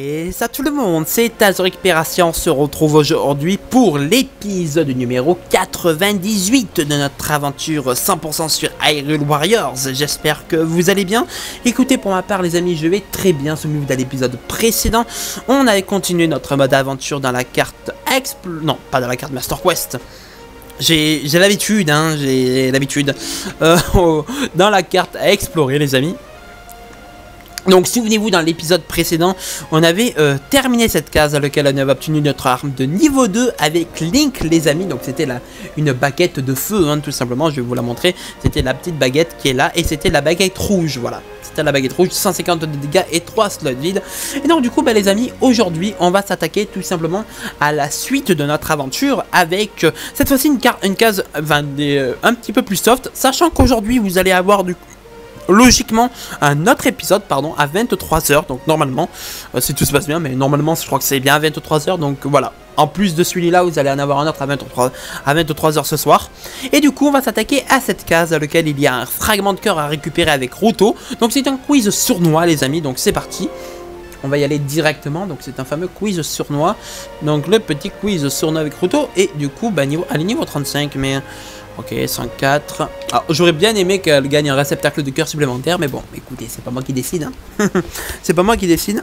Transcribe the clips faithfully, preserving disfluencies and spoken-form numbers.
Et ça tout le monde, c'est Taz Récupération, on se retrouve aujourd'hui pour l'épisode numéro quatre-vingt-dix-huit de notre aventure cent pour cent sur Hyrule Warriors. J'espère que vous allez bien. Écoutez, pour ma part les amis, je vais très bien. Souvenez-vous de l'épisode précédent, on avait continué notre mode aventure dans la carte Expl... Non, pas dans la carte Master Quest. J'ai l'habitude, hein, j'ai l'habitude. Euh, dans la carte à explorer les amis. Donc souvenez-vous, dans l'épisode précédent, on avait euh, terminé cette case à laquelle on avait obtenu notre arme de niveau deux avec Link les amis. Donc c'était une baguette de feu, hein, tout simplement, je vais vous la montrer. C'était la petite baguette qui est là et c'était la baguette rouge, voilà. C'était la baguette rouge, cent cinquante de dégâts et trois slots vides. Et donc du coup, bah, les amis, aujourd'hui, on va s'attaquer tout simplement à la suite de notre aventure avec euh, cette fois-ci une, une case enfin, des, euh, un petit peu plus soft, sachant qu'aujourd'hui, vous allez avoir du coup logiquement un autre épisode pardon à vingt-trois heures, donc normalement euh, si tout se passe bien, mais normalement je crois que c'est bien à vingt-trois heures, donc voilà, en plus de celui-là vous allez en avoir un autre à vingt-trois heures ce soir. Et du coup on va s'attaquer à cette case à laquelle il y a un fragment de cœur à récupérer avec Ruto. Donc c'est un quiz sournois les amis, donc c'est parti, on va y aller directement. Donc c'est un fameux quiz sournois, donc le petit quiz sournois avec Ruto. Et du coup bah, niveau, allez, niveau trente-cinq, mais ok, cent quatre. Alors, j'aurais bien aimé qu'elle gagne un réceptacle de cœur supplémentaire, mais bon, écoutez, c'est pas moi qui décide. Hein. C'est pas moi qui décide.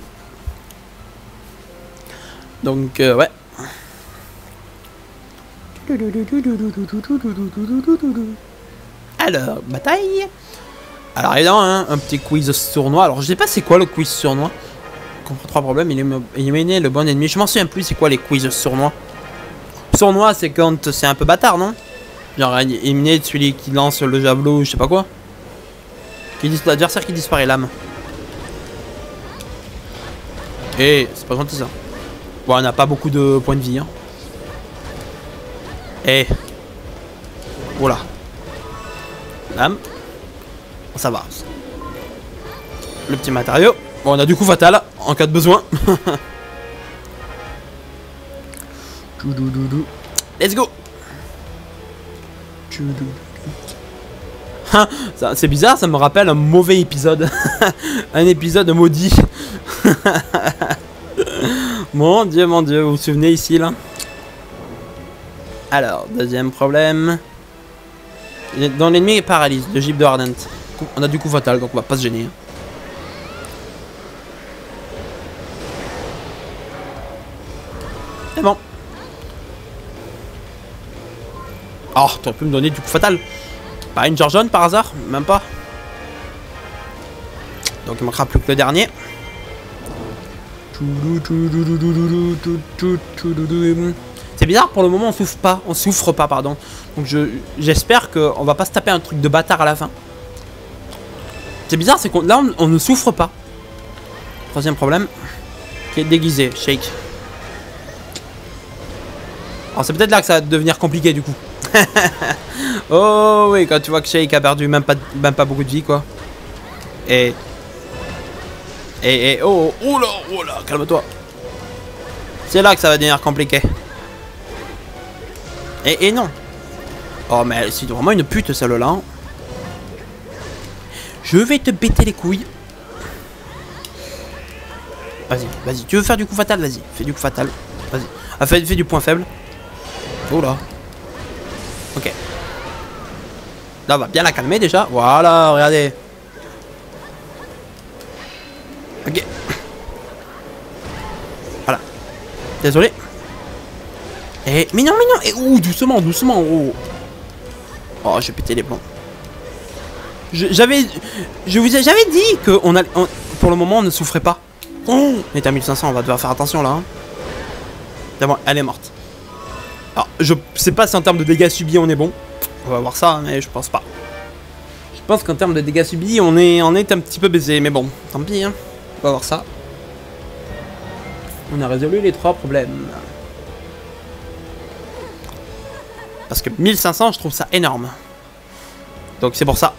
Donc, euh, ouais. Alors, bataille. Alors, évidemment, hein, un petit quiz sournois. Alors, je sais pas c'est quoi le quiz sournois. Comprends trois problèmes, il est éliminer le bon ennemi. Je m'en souviens plus, c'est quoi les quiz sournois. Sournois, c'est quand c'est un peu bâtard, non? Genre éliminer celui qui lance le javelot, je sais pas quoi. L'adversaire qui disparaît, l'âme. Et c'est pas gentil ça. Bon, on n'a pas beaucoup de points de vie. Hein. Et voilà. L'âme. Ça va. Le petit matériau. Bon, on a du coup fatal en cas de besoin. Let's go. C'est bizarre, ça me rappelle un mauvais épisode. Un épisode maudit. Mon dieu, mon dieu, vous vous souvenez ici là? Alors, deuxième problème. Dans l'ennemi est paralyse, de Gibes de Ardent. On a du coup fatal, donc on va pas se gêner. C'est bon. Oh, t'aurais pu me donner du coup fatal. Pas une genre jaune par hasard? Même pas. Donc il manquera plus que le dernier. C'est bizarre, pour le moment on souffre pas. On souffre pas, pardon. Donc je j'espère qu'on va pas se taper un truc de bâtard à la fin. C'est bizarre, c'est qu'on là on, on ne souffre pas. Troisième problème. Qui est déguisé, Shake. Alors c'est peut-être là que ça va devenir compliqué du coup. Oh oui, quand tu vois que Shake a perdu même pas, même pas beaucoup de vie quoi. Et Et, et oh, oh là, oh là, calme-toi. C'est là que ça va devenir compliqué. Et, et non. Oh mais c'est vraiment une pute celle-là. Hein. Je vais te péter les couilles. Vas-y, vas-y, tu veux faire du coup fatal, vas-y, fais du coup fatal. Vas-y, ah, fais, fais du point faible. Oh là. Ok. Là, on va bien la calmer déjà. Voilà, regardez. Ok. Voilà. Désolé. Et... Mais non, mais non. Et ouh, doucement, doucement. Oh, oh j'ai pété les plombs. J'avais... Je vous ai... J'avais dit que on a... On, pour le moment, on ne souffrait pas. Oh, on est à mille cinq cents, on va devoir faire attention là. Hein. D'abord, elle est morte. Alors, je sais pas si en termes de dégâts subis on est bon. On va voir ça, mais je pense pas. Je pense qu'en termes de dégâts subis, on est, on est un petit peu baisé. Mais bon, tant pis. Hein. On va voir ça. On a résolu les trois problèmes. Parce que mille cinq cents, je trouve ça énorme. Donc c'est pour ça.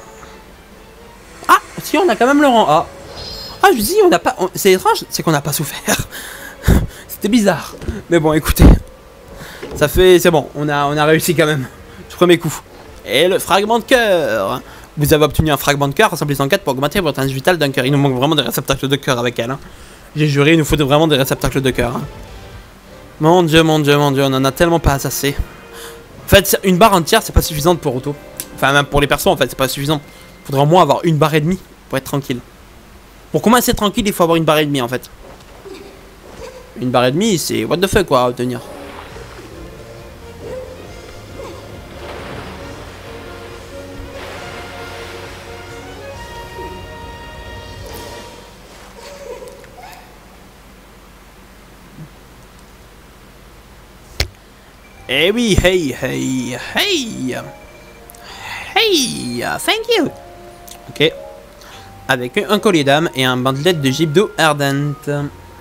Ah, si, on a quand même le rang A. Ah, je dis, on n'a pas... C'est étrange, c'est qu'on n'a pas souffert. C'était bizarre. Mais bon, écoutez. Ça fait... C'est bon, on a, on a réussi quand même. Du premier coup. Et le fragment de cœur. Vous avez obtenu un fragment de cœur, assemblé en quatre pour augmenter votre inch vital d'un cœur. Il nous manque vraiment des réceptacles de cœur avec elle. Hein. J'ai juré, il nous faut vraiment des réceptacles de cœur. Hein. Mon dieu, mon dieu, mon dieu, on en a tellement pas assez. En fait, une barre entière, c'est pas suffisante pour Auto. Enfin, même pour les persos, en fait, c'est pas suffisant. Faudrait au moins avoir une barre et demie pour être tranquille. Pour commencer tranquille, il faut avoir une barre et demie, en fait. Une barre et demie, c'est what the fuck, quoi, à obtenir. Eh oui, hey, hey, hey, hey, thank you. Ok. Avec un collier d'âme et un bandelet de gibes d'eau ardente.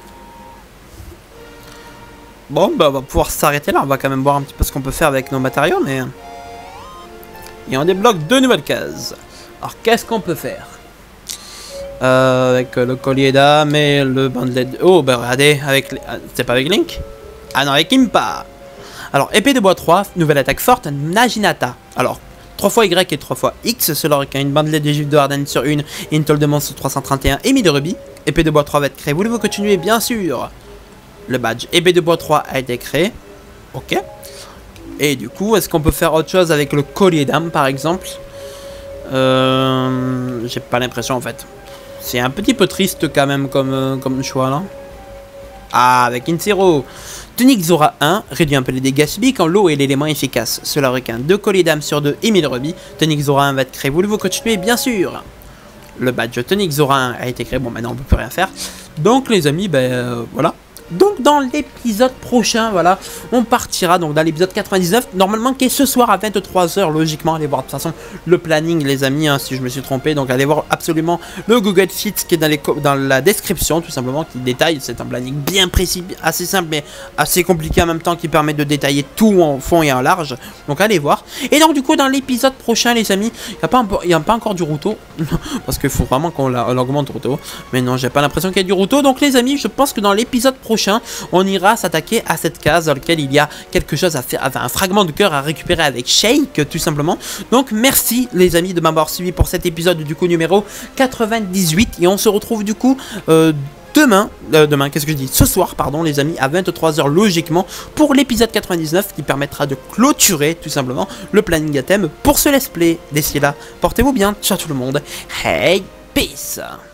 Bon, bah on va pouvoir s'arrêter là. On va quand même voir un petit peu ce qu'on peut faire avec nos matériaux, mais... Et on débloque deux nouvelles cases. Alors, qu'est-ce qu'on peut faire euh, avec le collier d'âme et le bandelet de... Oh, bah regardez, avec... C'est pas avec Link? Ah non, avec Impa. Alors, épée de bois trois, nouvelle attaque forte, Naginata. Alors, trois fois Y et trois fois X, cela requiert une bandelette de gifle de Harden sur une, et une tôle de monstre trois cent trente et un émis de rubis. Épée de bois trois va être créée. Voulez-vous continuer? Bien sûr. Le badge épée de bois trois a été créé. Ok. Et du coup, est-ce qu'on peut faire autre chose avec le collier d'âme, par exemple? Euh... J'ai pas l'impression, en fait. C'est un petit peu triste, quand même, comme, euh, comme choix, là. Ah, avec Insero. Tunique Zora un, réduit un peu les dégâts subis quand l'eau est l'élément efficace. Cela requin deux colliers d'âme sur deux et mille rubis. Tunique Zora un va être créé. Voulez-vous continuer? Bien sûr. Le badge Tunique Zora un a été créé. Bon, maintenant on peut plus rien faire. Donc les amis, ben euh, voilà. Donc dans l'épisode prochain, voilà, on partira donc dans l'épisode quatre-vingt-dix-neuf, normalement qui est ce soir à vingt-trois heures, logiquement, allez voir de toute façon le planning les amis, hein, si je me suis trompé, donc allez voir absolument le Google Sheets qui est dans, les dans la description, tout simplement, qui détaille, c'est un planning bien précis, assez simple mais assez compliqué en même temps, qui permet de détailler tout en fond et en large, donc allez voir. Et donc du coup dans l'épisode prochain les amis, il n'y a, pas a pas encore du Ruto, parce qu'il faut vraiment qu'on l'augmente Ruto, mais non j'ai pas l'impression qu'il y ait du Ruto, donc les amis je pense que dans l'épisode prochain, on ira s'attaquer à cette case dans laquelle il y a quelque chose à faire, enfin, un fragment de cœur à récupérer avec Shake, tout simplement. Donc merci les amis de m'avoir suivi pour cet épisode du coup numéro quatre-vingt-dix-huit, et on se retrouve du coup euh, demain, euh, demain, qu'est-ce que je dis, ce soir, pardon les amis, à vingt-trois heures logiquement, pour l'épisode quatre-vingt-dix-neuf qui permettra de clôturer tout simplement le planning à thème pour ce let's play. D'ici là, portez-vous bien, ciao tout le monde, hey, peace.